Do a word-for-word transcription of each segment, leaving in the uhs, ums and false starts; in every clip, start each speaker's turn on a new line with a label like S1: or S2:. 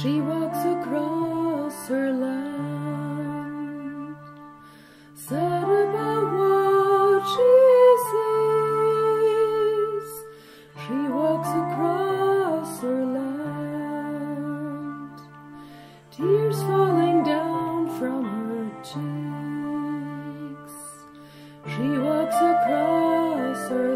S1: She walks across her land, sad about what she sees. She walks across her land, tears falling down from her cheeks. She walks across her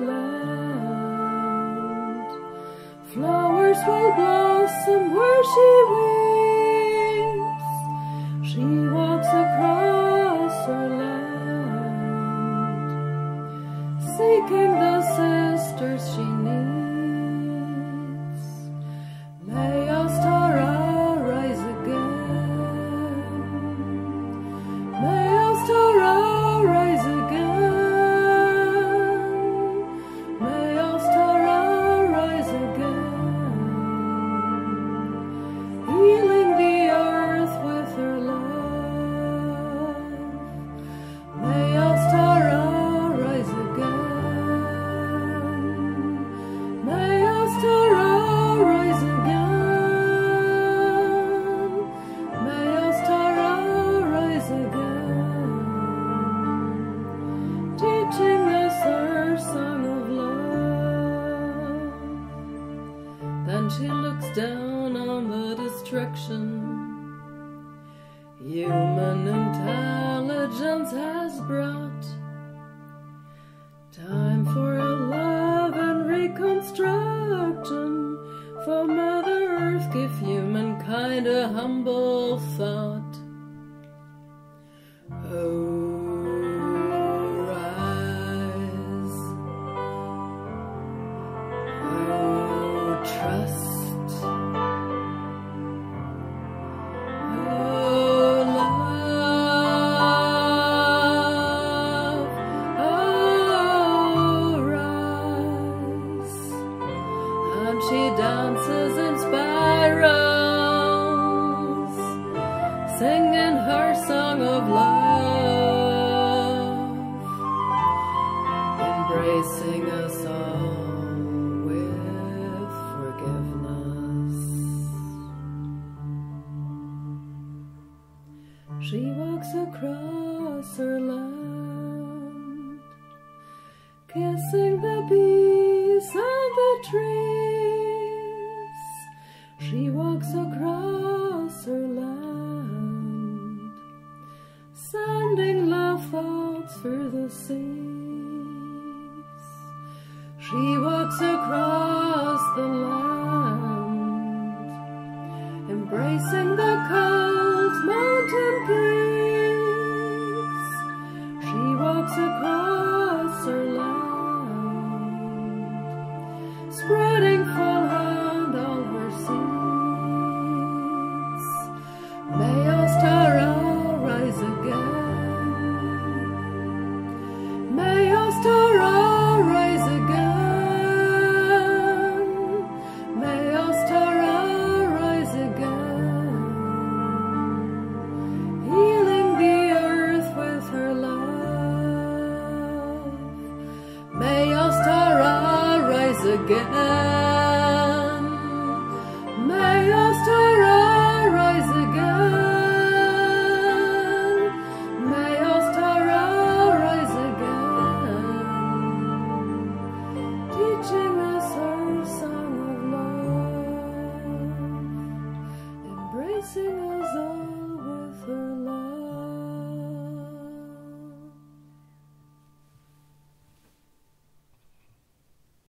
S1: land, flowers will blossom where she weeps. She walks across her land, seeking the sisters she needs. May Ostara rise again. May Ostara rise again. May Ostara rise again, healing the earth with her love. May Ostara rise again. May Ostara rise again. May Ostara rise again, teaching us her song of love. Then she looks down on the destruction human intelligence has brought. Time for a love and reconstruction, for Mother Earth give humankind a humble thought. Oh, rise. Oh, trust. Oh, love. Oh, rise. And she dances in spirals, singing her song of love, embracing us all with forgiveness. She walks across her land, kissing the bees and the trees. She walks across her land, sending love thoughts for the seas. She walks across the land, embracing the